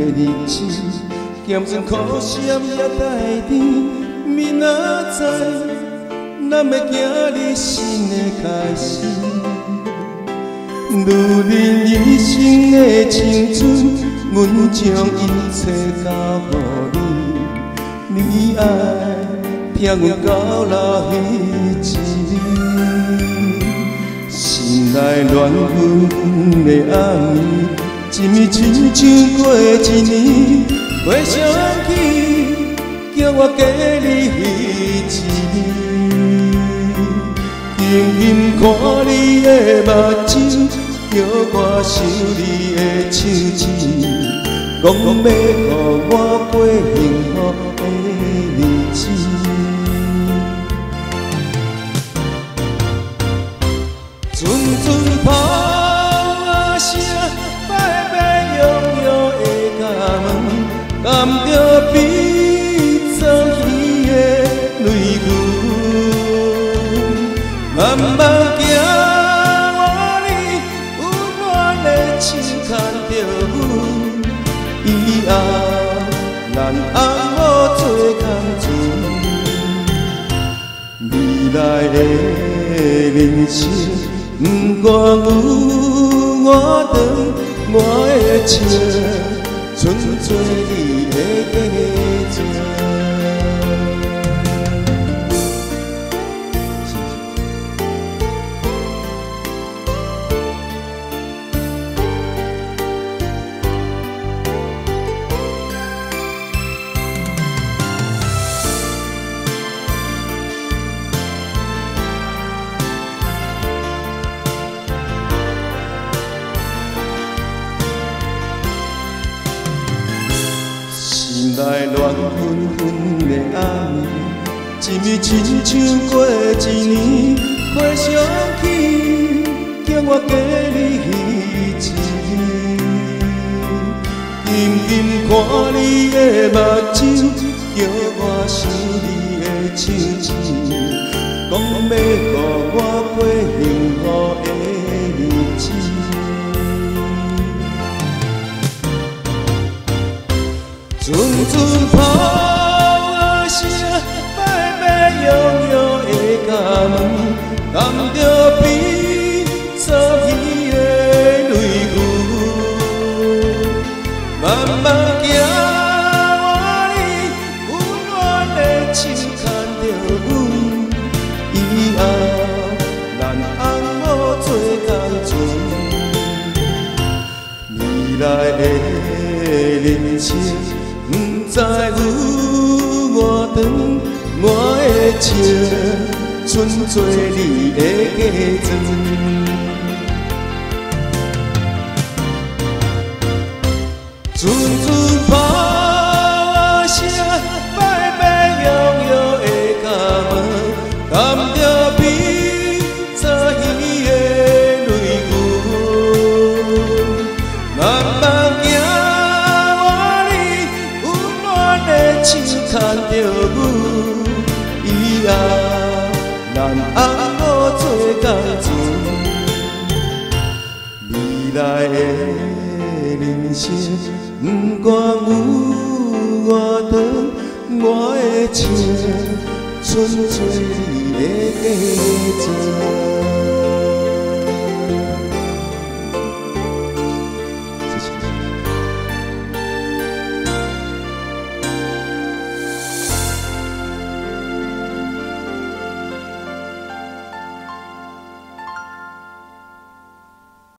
日子，咸酸苦涩也带甜。明仔载，咱要行日新的开始。如你人生的青春，阮将一切交予你。你爱听阮到老迄一日，心内乱纷纷的暗暝，一暝亲像过一年。回想起，叫我加你一日，静静看你的目睭，叫我想你的手指，讲要予我过幸福的日子。阵阵炮啊声，摆摆摇摇的家门，含着悲作喜的泪痕，慢慢行。以后咱红某做同船，未来的人生，不管有我长，我的情，纯做你的嫁妆。心内乱纷纷的暗暝，一暝亲像过一年。回想起，叫我加你一日，静静看你的目睭，叫我想你的手指，讲要予我过幸福的日子。阵阵炮啊声，摆摆摇摇的家门，含着悲作喜的泪痕，慢慢行，我你温暖的手牵着阮，以后咱红某做同船，未来的人生。不知有偌长，我的情纯做你的嫁妆。阵阵炮啊声，摆摆摇摇的家门，含着悲作喜的泪痕，慢慢行。手牵着阮，以后咱红某做同船，未来的人生，不管有偌长，我的情纯做你的嫁妆。